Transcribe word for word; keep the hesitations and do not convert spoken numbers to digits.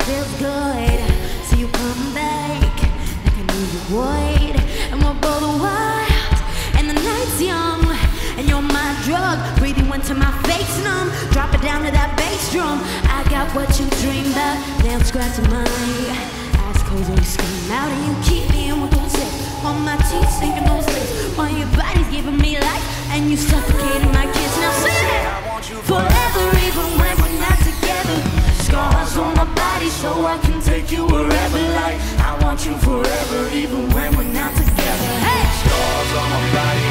feels good. See you come back like I knew you would. And we're both wild, and the night's young, and you're my drug. Breathe you into my face numb. Drop it down to that bass drum. I got what you dream about. Nails scratching my eyes closed when you scream out, and you keep me in with those lips. On my teeth sinking those lips. While your body's giving me life, and you suffocating my kiss. Now say it. Forever, even when we're not together. Scars on my body so I can take you wherever. Like I want you forever, even when we're not together. Hey! Scars on my body.